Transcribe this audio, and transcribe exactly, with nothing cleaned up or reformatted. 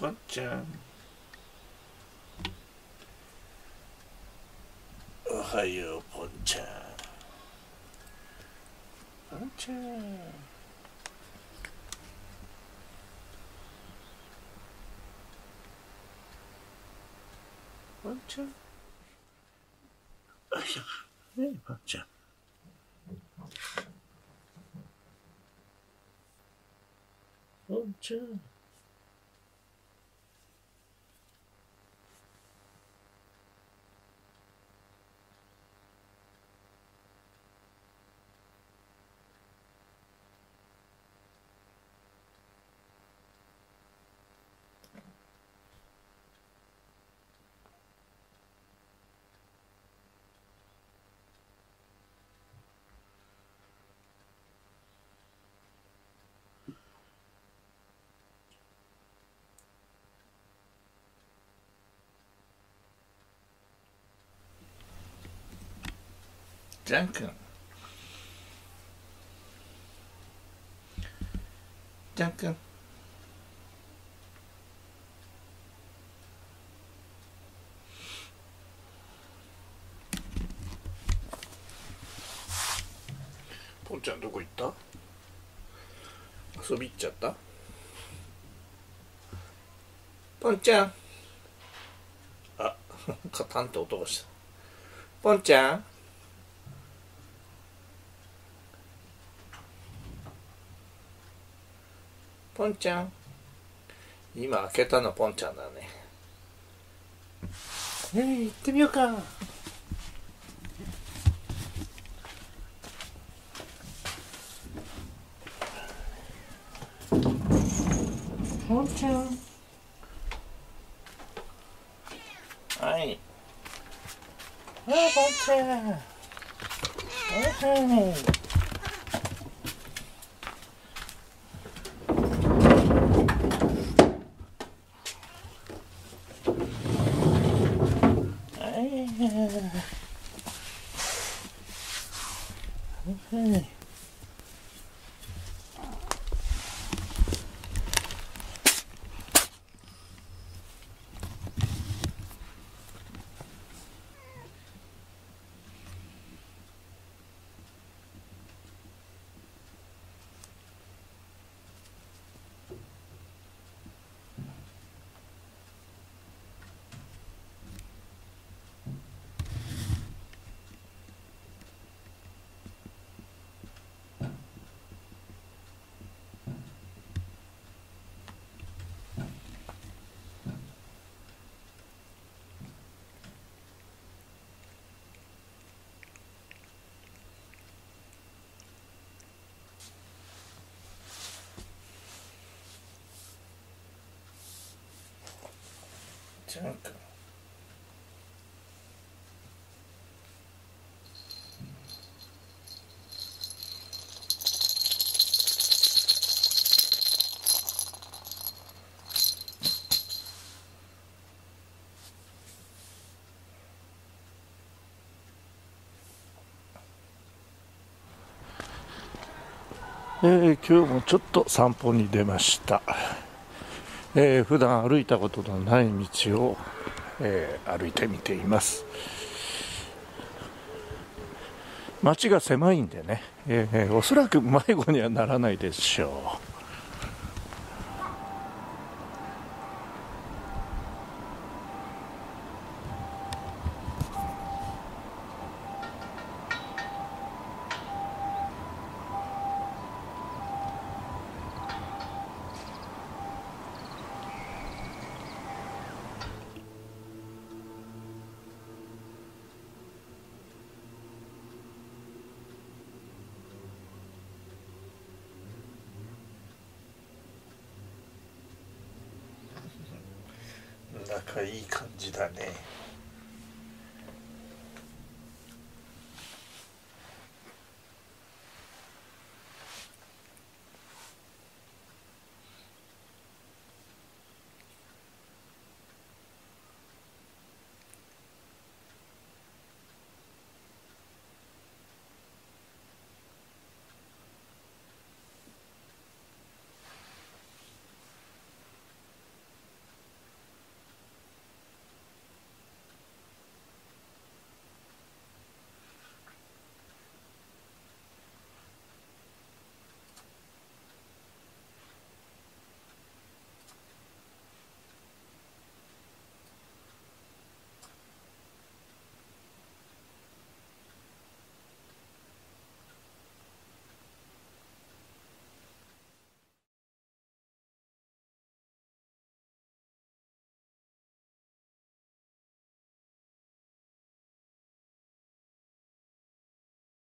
ポンちゃん、おはようポンちゃん。ポンちゃん、ポンちゃん、あいや、ねえポンちゃん。ポンちゃん。ジャン君、ジャン君、ポンちゃんどこ行った？遊び行っちゃった？ポンちゃん、あ、カタンって音がした。ポンちゃん、ポンちゃん、今開けたのポンちゃんだね。えー、行ってみようか。ポンちゃん、はい。あー、ポンちゃん、はいはい。はい。ジャン君、えー、今日もちょっと散歩に出ました。えー、普段歩いたことのない道を、えー、歩いてみています。街が狭いんでね、えー、おそらく迷子にはならないでしょう。仲いい感じだね。